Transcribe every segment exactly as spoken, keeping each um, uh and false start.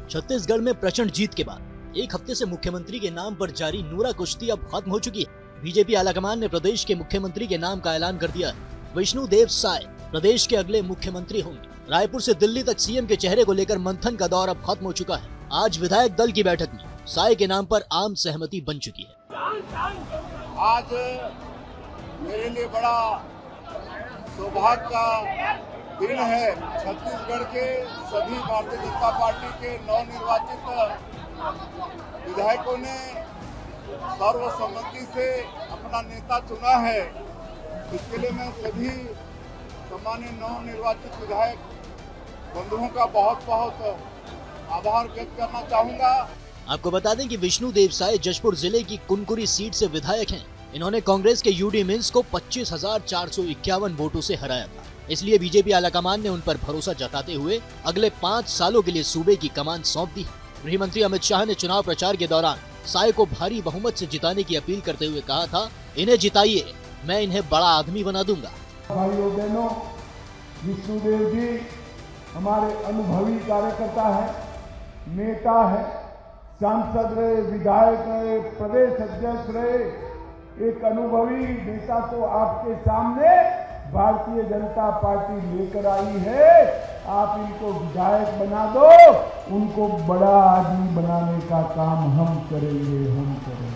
छत्तीसगढ़ में प्रचंड जीत के बाद एक हफ्ते से मुख्यमंत्री के नाम पर जारी नूरा कुश्ती अब खत्म हो चुकी है। बीजेपी आलाकमान ने प्रदेश के मुख्यमंत्री के नाम का ऐलान कर दिया है। विष्णुदेव साय प्रदेश के अगले मुख्यमंत्री होंगे। रायपुर से दिल्ली तक सीएम के चेहरे को लेकर मंथन का दौर अब खत्म हो चुका है। आज विधायक दल की बैठक में साय के नाम पर आम सहमति बन चुकी है। आज मेरे लिए बड़ा सौभाग्य का दिन है। छत्तीसगढ़ के सभी भारतीय जनता पार्टी के नवनिर्वाचित विधायकों ने सर्वसम्मति से अपना नेता चुना है। इसके लिए मैं सभी सम्मानित नवनिर्वाचित विधायक बंधुओं का बहुत बहुत आभार व्यक्त करना चाहूंगा। आपको बता दें कि विष्णुदेव साय जशपुर जिले की कुनकुरी सीट से विधायक हैं। इन्होंने कांग्रेस के यूडी मिन्स को पच्चीस हजार चार सौ इक्यावन वोटों से हराया था। इसलिए बीजेपी आलाकमान ने उन पर भरोसा जताते हुए अगले पाँच सालों के लिए सूबे की कमान सौंप दी। गृह मंत्री अमित शाह ने चुनाव प्रचार के दौरान साय को भारी बहुमत से जिताने की अपील करते हुए कहा था, इन्हें जिताइए, मैं इन्हें बड़ा आदमी बना दूंगा। भाइयों बहनों, विष्णुदेव जी हमारे अनुभवी कार्यकर्ता है, नेता है, सांसद रहे, विधायक रहे, प्रदेश अध्यक्ष रहे। एक अनुभवी नेता को आपके सामने भारतीय जनता पार्टी लेकर आई है। आप इनको विधायक बना दो, उनको बड़ा आदमी बनाने का काम हम करेंगे हम करेंगे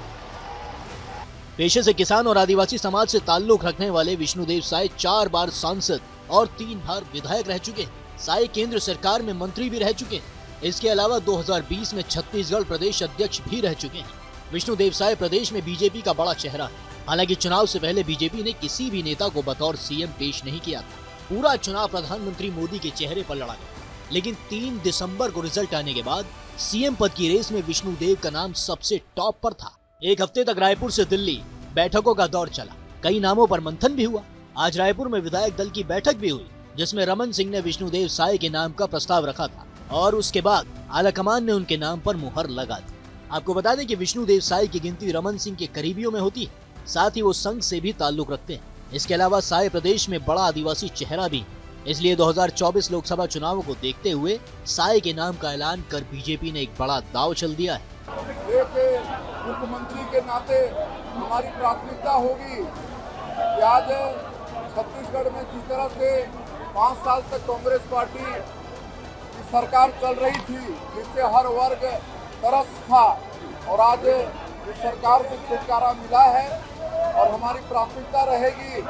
पेशे से किसान और आदिवासी समाज से ताल्लुक रखने वाले विष्णुदेव साय चार बार सांसद और तीन बार विधायक रह चुके हैं। साय केंद्र सरकार में मंत्री भी रह चुके हैं। इसके अलावा दो हज़ार बीस में छत्तीसगढ़ प्रदेश अध्यक्ष भी रह चुके हैं। विष्णुदेव साय प्रदेश में बीजेपी का बड़ा चेहरा है। हालांकि चुनाव से पहले बीजेपी ने किसी भी नेता को बतौर सीएम पेश नहीं किया था। पूरा चुनाव प्रधानमंत्री मोदी के चेहरे पर लड़ा गया। लेकिन तीन दिसंबर को रिजल्ट आने के बाद सीएम पद की रेस में विष्णुदेव का नाम सबसे टॉप पर था। एक हफ्ते तक रायपुर से दिल्ली बैठकों का दौर चला। कई नामों पर मंथन भी हुआ। आज रायपुर में विधायक दल की बैठक भी हुई, जिसमें रमन सिंह ने विष्णुदेव साय के नाम का प्रस्ताव रखा था और उसके बाद आलाकमान ने उनके नाम पर मुहर लगा दी। आपको बता दें कि विष्णुदेव साय की गिनती रमन सिंह के करीबियों में होती है। साथ ही वो संघ से भी ताल्लुक रखते हैं। इसके अलावा साय प्रदेश में बड़ा आदिवासी चेहरा भी, इसलिए दो हज़ार चौबीस लोकसभा चुनावों को देखते हुए साय के नाम का ऐलान कर बीजेपी ने एक बड़ा दांव चल दिया है। मुख्यमंत्री के नाते हमारी प्राथमिकता होगी कि आज छत्तीसगढ़ में जिस तरह से पाँच साल तक कांग्रेस पार्टी की सरकार चल रही थी, जिससे हर वर्ग तरस था, और आज इस सरकार से छुटकारा मिला है। और हमारी प्राथमिकता रहेगी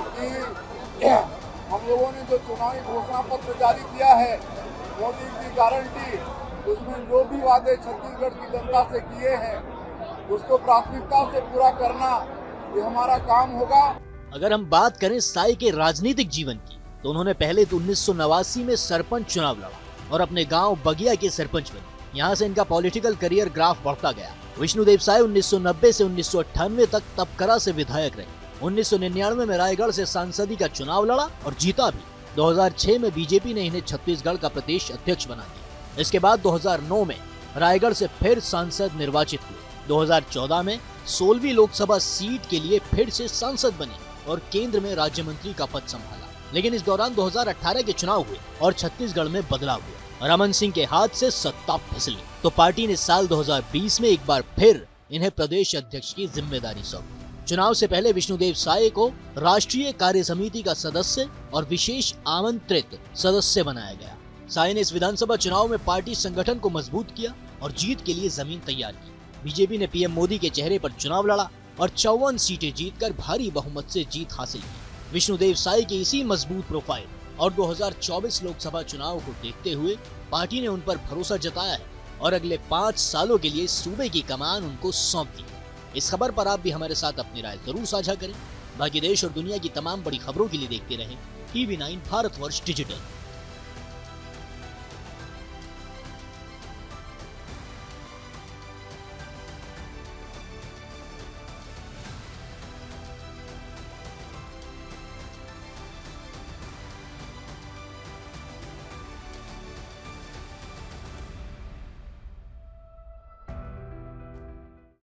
कि हम लोगों ने जो चुनावी घोषणा पत्र जारी किया है, मोदी की गारंटी, उसमें जो भी वादे छत्तीसगढ़ की जनता से किए हैं, उसको प्राथमिकता से पूरा करना ये हमारा काम होगा। अगर हम बात करें साय के राजनीतिक जीवन की, तो उन्होंने पहले तो उन्नीस सौ नवासी में सरपंच चुनाव लड़ा और अपने गांव बगिया के सरपंच बने। यहाँ से इनका पॉलिटिकल करियर ग्राफ बढ़ता गया। विष्णुदेव साय उन्नीस सौ नब्बे से उन्नीस सौ अट्ठानवे तक तपकरा से विधायक रहे। उन्नीस सौ निन्यानवे में रायगढ़ से सांसदी का चुनाव लड़ा और जीता भी। दो हज़ार छह में बीजेपी ने इन्हें छत्तीसगढ़ का प्रदेश अध्यक्ष बना दिया। इसके बाद दो हज़ार नौ में रायगढ़ से फिर सांसद निर्वाचित हुए। दो हज़ार चौदह में सोलहवीं लोकसभा सीट के लिए फिर से सांसद बने और केंद्र में राज्य मंत्री का पद संभाला। लेकिन इस दौरान दो हज़ार अठारह के चुनाव हुए और छत्तीसगढ़ में बदलाव हुआ। रमन सिंह के हाथ से सत्ता फिसली तो पार्टी ने साल दो हज़ार बीस में एक बार फिर इन्हें प्रदेश अध्यक्ष की जिम्मेदारी सौंपी। चुनाव से पहले विष्णुदेव साय को राष्ट्रीय कार्य समिति का सदस्य और विशेष आमंत्रित सदस्य बनाया गया। साय ने इस विधानसभा चुनाव में पार्टी संगठन को मजबूत किया और जीत के लिए जमीन तैयार की। बीजेपी ने पीएम मोदी के चेहरे पर चुनाव लड़ा और चौवन सीटें जीतकर भारी बहुमत से जीत हासिल की। विष्णुदेव साय की इसी मजबूत प्रोफाइल और दो हज़ार चौबीस लोकसभा चुनाव को देखते हुए पार्टी ने उन पर भरोसा जताया है और अगले पाँच सालों के लिए सूबे की कमान उनको सौंप दी। इस खबर पर आप भी हमारे साथ अपनी राय जरूर साझा करें। बाकी देश और दुनिया की तमाम बड़ी खबरों के लिए देखते रहें टीवी नाइन भारतवर्ष डिजिटल।